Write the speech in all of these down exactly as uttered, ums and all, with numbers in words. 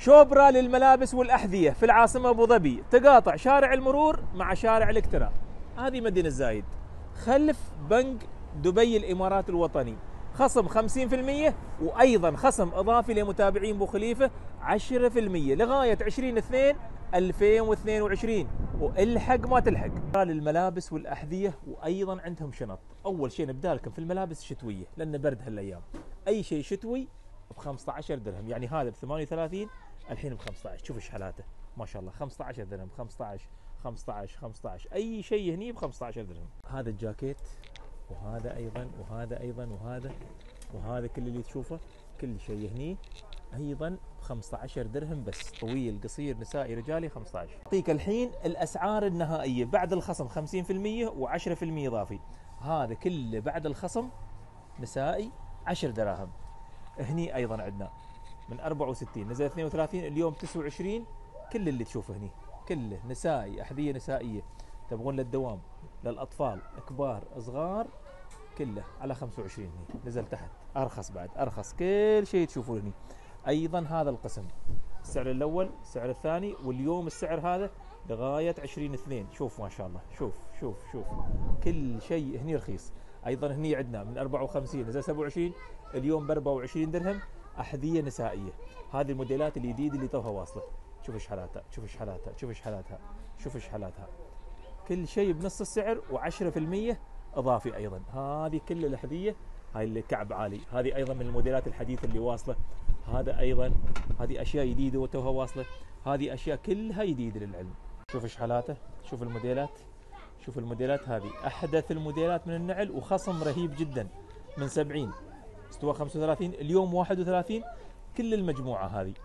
شوبرا للملابس والأحذية في العاصمة أبو ظبي، تقاطع شارع المرور مع شارع الإكترا. هذه مدينة زايد خلف بنك دبي الإمارات الوطني. خصم خمسين بالمئة وأيضا خصم إضافي لمتابعين أبو خليفة عشرة بالمئة لغاية عشرين اثنين ألفين واثنين وعشرين. والحق ما تلحق. للملابس والأحذية وأيضا عندهم شنط. أول شيء نبدأ لكم في الملابس الشتوية لأن برد هالأيام. أي شيء شتوي ب خمسة عشر درهم، يعني هذا ب ثمانية وثلاثين الحين ب خمسة عشر. شوف ايش حالاته ما شاء الله. خمسة عشر درهم، خمسة عشر خمسة عشر خمسة عشر، اي شيء هني ب خمسة عشر درهم. هذا الجاكيت وهذا ايضا وهذا ايضا وهذا وهذا كل اللي تشوفه كل شيء هني ايضا ب خمسة عشر درهم بس. طويل قصير نسائي رجالي خمسة عشر. اعطيك الحين الاسعار النهائيه بعد الخصم خمسين بالمئة وعشرة بالمئة اضافي. هذا كله بعد الخصم نسائي عشر دراهم. هني ايضا عندنا من أربعة وستين نزل اثنين وثلاثين اليوم تسعة وعشرين. كل اللي تشوفه هني كله نسائي، احذيه نسائيه تبغون للدوام للاطفال كبار صغار كله على خمسة وعشرين. هني نزل تحت ارخص بعد ارخص كل شيء تشوفونه هني. ايضا هذا القسم السعر الاول السعر الثاني واليوم السعر هذا لغايه عشرين اثنين. شوف ما شاء الله شوف شوف شوف كل شيء هني رخيص. ايضا هني عندنا من أربعة وخمسين نزل سبعة وعشرين اليوم ب أربعة وعشرين درهم. احذيه نسائيه. هذه الموديلات الجديده اللي توها واصله. شوف ايش حالاتها شوف ايش حالاتها شوف ايش حالاتها شوف ايش حالاتها. كل شيء بنص السعر وعشرة بالمئة اضافي. ايضا هذه كل الاحذيه هاي اللي كعب عالي. هذه ايضا من الموديلات الحديثه اللي واصله. هذا ايضا هذه اشياء جديده وتوها واصله. هذه اشياء كلها جديده للعلم. شوف ايش حالاته شوف الموديلات شوف الموديلات. هذه احدث الموديلات من النعل وخصم رهيب جدا من سبعين استوى خمسة وثلاثين اليوم واحد وثلاثين. كل المجموعه هذه.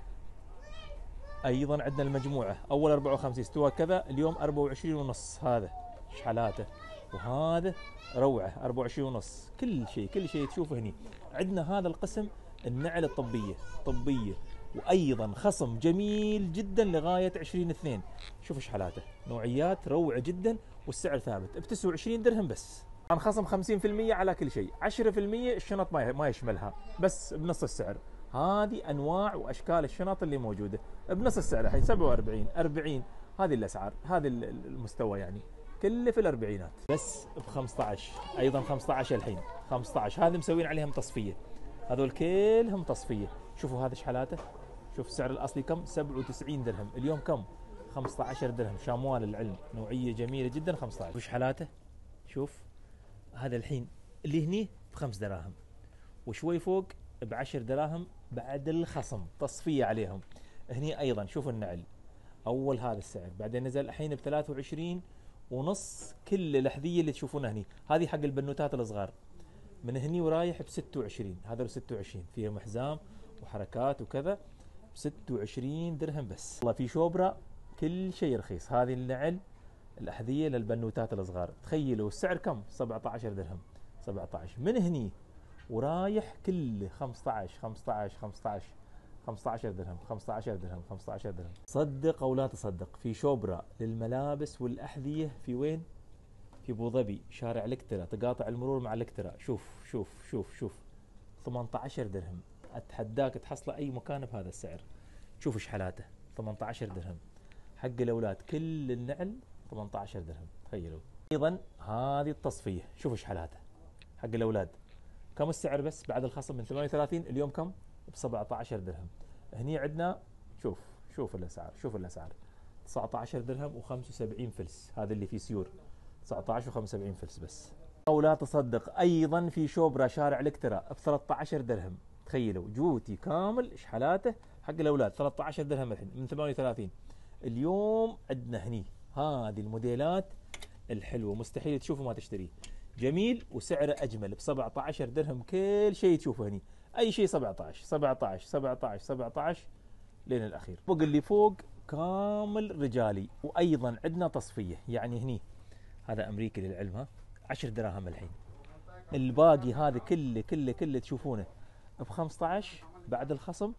ايضا عندنا المجموعه اول أربعة وخمسين استوى كذا اليوم أربعة وعشرين ونص. هذا ايش حالاته. وهذا روعه أربعة وعشرين ونص. كل شيء كل شيء تشوفه هني. عندنا هذا القسم النعل الطبيه طبيه وايضا خصم جميل جدا لغايه عشرين اثنين. شوف ايش حالاته. نوعيات روعه جدا والسعر ثابت ب تسعة وعشرين درهم بس. عن خصم خمسين بالمئة على كل شيء. عشرة بالمئة الشنط ما ما يشملها بس بنص السعر. هذه انواع واشكال الشنط اللي موجوده بنص السعر الحين سبعة وأربعين أربعين. هذه الاسعار هذه المستوى يعني كله في الاربعينات بس ب خمسة عشر. ايضا خمسة عشر الحين خمسة عشر. هذه مسوين عليهم تصفيه. هذول كلهم تصفيه. شوفوا هذا ايش حالاته. شوف السعر الاصلي كم سبعة وتسعين درهم اليوم كم خمسة عشر درهم. شاموال العلم نوعيه جميله جدا خمسة عشر. وش حالاته. شوف هذا الحين اللي هني بخمس دراهم وشوي فوق بعشر دراهم بعد الخصم تصفية عليهم. هني أيضا شوف النعل أول هذا السعر بعدين نزل الحين بثلاثة وعشرين ونص. كل الأحذية اللي تشوفونها هني هذه حق البنوتات الصغار من هني ورايح بستة وعشرين. هذا بستة وعشرين فيهم حزام وحركات وكذا بستة وعشرين درهم بس. والله في شوبرا كل شيء رخيص. هذه النعل الأحذية للبنوتات الصغار تخيلوا السعر كم صبعة عشر درهم سبعة عشر. من هني ورايح كله خمسة عشر خمسة عشر خمسة عشر خمسة عشر درهم خمسة عشر درهم خمسة عشر درهم. صدق او لا تصدق في شوبرا للملابس والاحذيه في وين؟ في ابو ظبي شارع الكترا تقاطع المرور مع الكترا. شوف شوف شوف شوف ثمانية عشر درهم. اتحداك تحصله اي مكان بهذا السعر. شوف ايش حالاته ثمانية عشر درهم حق الاولاد كل النعل ثمانية عشر درهم تخيلوا. ايضا هذه التصفيه شوف ايش حالاته حق الاولاد كم السعر بس بعد الخصم من ثمانية وثلاثين اليوم كم ب سبعة عشر درهم. هني عندنا شوف شوف الاسعار شوف الاسعار تسعة عشر درهم وخمسة وسبعين فلس. هذا اللي في سيور تسعة عشر وخمسة وسبعين فلس بس. او لا تصدق ايضا في شوبرا شارع الكترا ب ثلاثة عشر درهم تخيلوا. جوتي كامل ايش حالاته حق الاولاد ثلاثة عشر درهم الحين من ثمانية وثلاثين اليوم. عندنا هني هذه الموديلات الحلوه مستحيل تشوفه ما تشتريه. جميل وسعره اجمل ب سبعة عشر درهم. كل شيء تشوفه هني اي شيء سبعة عشر سبعة عشر سبعة عشر سبعة عشر لين الاخير. فوق اللي فوق كامل رجالي وايضا عندنا تصفيه. يعني هني هذا امريكي للعلم ها عشر دراهم الحين. الباقي هذا كله كله كله تشوفونه ب خمسة عشر بعد الخصم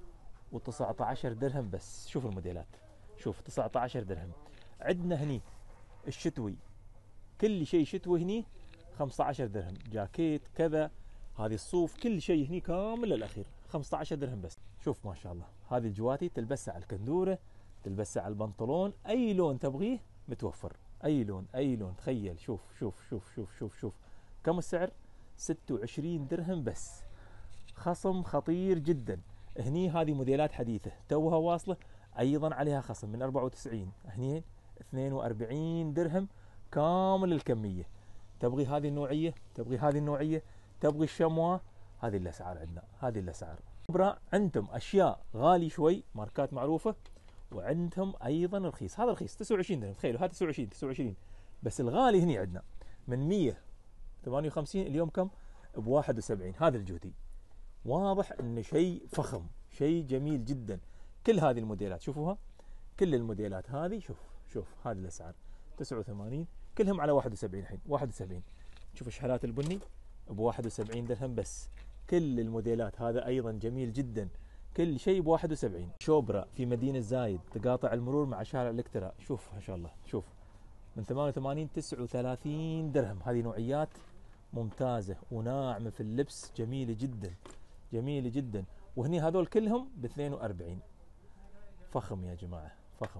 و19 عشر درهم بس. شوف الموديلات شوف تسعة عشر درهم. عندنا هني الشتوي كل شيء شتوي هني خمسة عشر درهم. جاكيت كذا هذه الصوف كل شيء هني كامل للاخير خمسة عشر درهم بس. شوف ما شاء الله هذه الجواتي تلبسها على الكندوره، تلبسها على البنطلون، اي لون تبغيه متوفر، اي لون اي لون. تخيل، شوف شوف شوف شوف شوف شوف كم السعر؟ ستة وعشرين درهم بس، خصم خطير جدا. هني هذه موديلات حديثه توها واصله، ايضا عليها خصم من أربعة وتسعين، هني اثنين وأربعين درهم كامل الكميه. تبغي هذه النوعيه، تبغي هذه النوعيه، تبغي الشموا، هذه الاسعار عندنا، هذه الاسعار. شبرا عندهم اشياء غالي شوي، ماركات معروفه، وعندهم ايضا رخيص. هذا رخيص تسعة وعشرين درهم، تخيلوا هذا تسعة وعشرين تسعة وعشرين، بس الغالي هني عندنا من مية وثمانية وخمسين اليوم كم؟ ب واحد وسبعين. هذا الجودي واضح انه شيء فخم، شيء جميل جدا. كل هذه الموديلات شوفوها، كل الموديلات هذه، شوف شوف هذه الاسعار تسعة وثمانين، كلهم على واحد وسبعين الحين، واحد وسبعين. شوف الشحلات البني ب واحد وسبعين درهم بس، كل الموديلات. هذا ايضا جميل جدا، كل شيء ب واحد وسبعين. شوبرا في مدينة زايد تقاطع المرور مع شارع الكترا، شوف ما شاء الله، شوف من ثمانية وثمانين تسعة وثلاثين درهم. هذه نوعيات ممتازة وناعمة في اللبس، جميلة جدا جميلة جدا. وهني هذول كلهم ب اثنين وأربعين. فخم يا جماعة، فخم.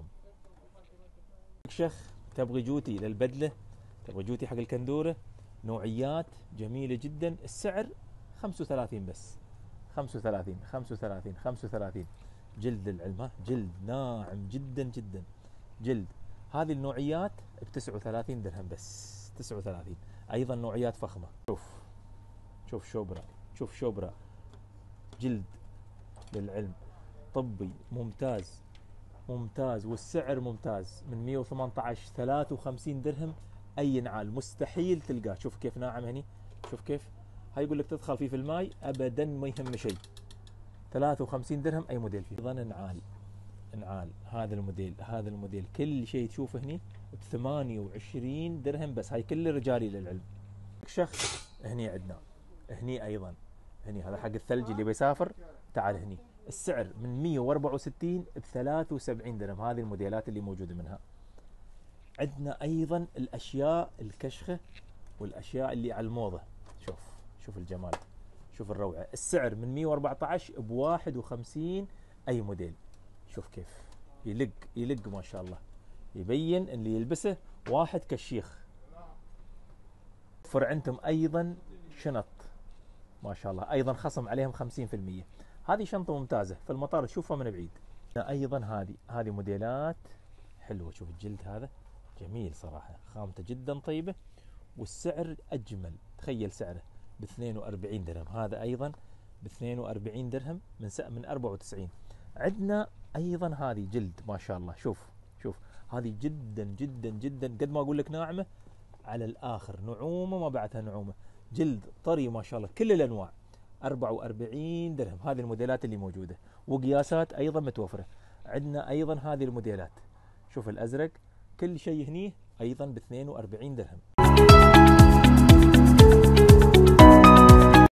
شخ تبغي جوتي للبدلة، تبغي جوتي حق الكندورة، نوعيات جميلة جدا. السعر خمسة وثلاثين بس، خمسة وثلاثين خمسة وثلاثين خمسة وثلاثين. جلد العلمة، جلد ناعم جدا جدا، جلد. هذه النوعيات ب تسعة وثلاثين درهم بس، تسعة وثلاثين. ايضا نوعيات فخمة. شوف شوف شوبرا، شوف شوبرا، جلد للعلم، طبي ممتاز ممتاز، والسعر ممتاز من مية وثمانية عشر ثلاثة وخمسين درهم. اي نعال مستحيل تلقاه. شوف كيف ناعم هني، شوف كيف. هاي يقول لك تدخل فيه في الماي ابدا ما يهم شيء. ثلاثة وخمسين درهم اي موديل فيه. ايضا نعال، نعال هذا الموديل، هذا الموديل كل شيء تشوفه هني ب ثمانية وعشرين درهم بس. هاي كل رجالي للعلم. شخص هني عندنا، هني ايضا، هني هذا حق الثلج اللي بيسافر، تعال هني. السعر من مية وأربعة وستين ب ثلاثة وسبعين درهم. هذه الموديلات اللي موجوده منها. عندنا ايضا الاشياء الكشخه والاشياء اللي على الموضه. شوف شوف الجمال، شوف الروعه. السعر من مية وأربعة عشر ب واحد وخمسين اي موديل. شوف كيف يلق يلق ما شاء الله، يبين اللي يلبسه واحد كالشيخ. فر عندهم ايضا شنط ما شاء الله، ايضا خصم عليهم خمسين بالمية. هذه شنطه ممتازه في المطار تشوفها من بعيد. ايضا هذه هذه موديلات حلوه. شوف الجلد هذا جميل صراحه، خامته جدا طيبه، والسعر اجمل. تخيل سعره ب اثنين وأربعين درهم. هذا ايضا ب اثنين وأربعين درهم من من أربعة وتسعين. عندنا ايضا هذه جلد ما شاء الله. شوف شوف هذه جدا جدا جدا، قد ما اقول لك ناعمه على الاخر، نعومه ما بعدها نعومه، جلد طري ما شاء الله، كل الانواع. أربعة وأربعين درهم. هذه الموديلات اللي موجوده، وقياسات ايضا متوفره. عندنا ايضا هذه الموديلات، شوف الازرق، كل شيء هني ايضا ب اثنين وأربعين درهم.